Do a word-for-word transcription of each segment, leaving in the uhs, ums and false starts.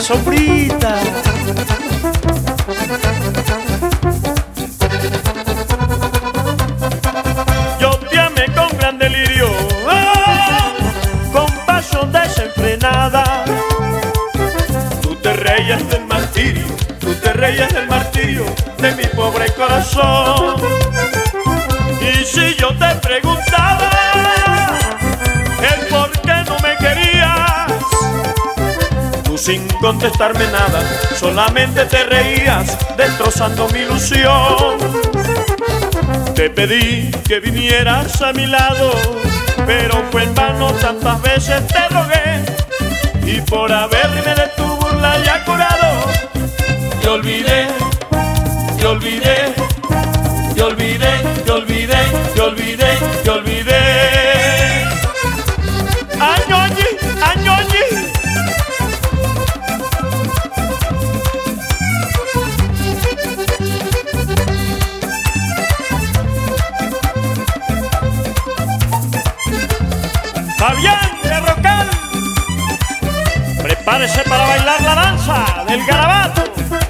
sofrita. Yo te amé con gran delirio, oh, con pasión desenfrenada. Tú te reías del martirio, tú te reías del martirio de mi pobre corazón. Y si yo te preguntaba el por qué no me querías, tú sin contestarme nada, solamente te reías, destrozando mi ilusión. Te pedí que vinieras a mi lado, pero fue en vano, tantas veces te rogué. Y por haberme de tu burla ya curado, te olvidé, te olvidé, te olvidé, te olvidé, te olvidé, te olvidé. Añoñi, añoñi. Fabián de Rocal, prepárese para bailar la danza del garabato.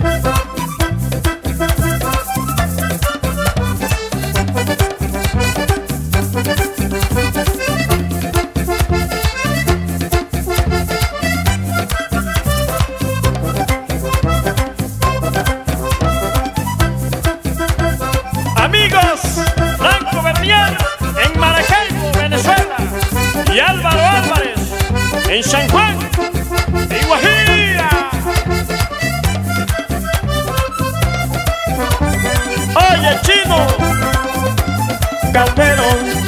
Amigos, Franco Bernier en Maracaibo, Venezuela, y Álvaro Álvarez en San Juan, en Guajira. Oye, Chino Calderón,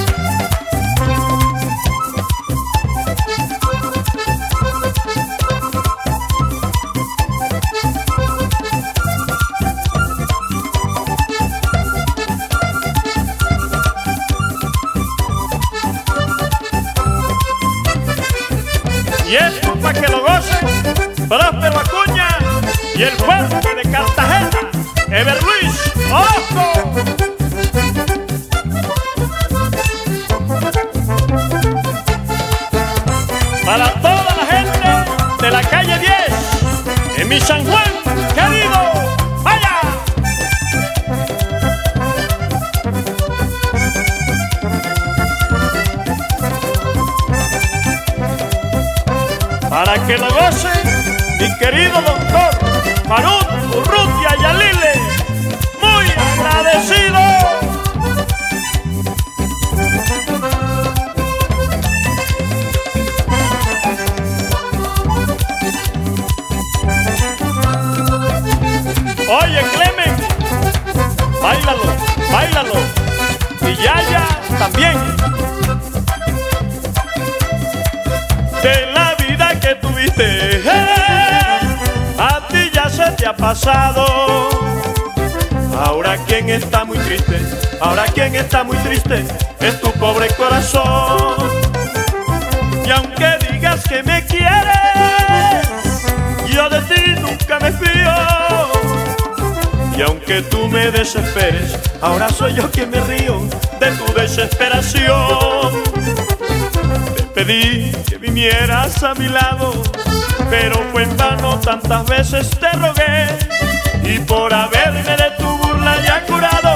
y esto pa' que lo gocen Próspero Acuña y el fuerte de Cartagena, Ever Luis Orozco. Para toda la gente de la calle diez, en mi San Juan querido, vaya. Para que lo goce mi querido doctor Farud Urrutia Yalile, muy agradecido. Oye, Clemen, báilalo, báilalo, y Yaya también. De la vida que tuviste, eh, a ti ya se te ha pasado. Ahora quien está muy triste, ahora quien está muy triste es tu pobre corazón. Y aunque digas que me quieres, yo de ti nunca me fío. Y aunque tú me desesperes, ahora soy yo quien me río de tu desesperación. Te pedí que vinieras a mi lado, pero fue en vano, tantas veces te rogué. Y por haberme de tu burla ya curado,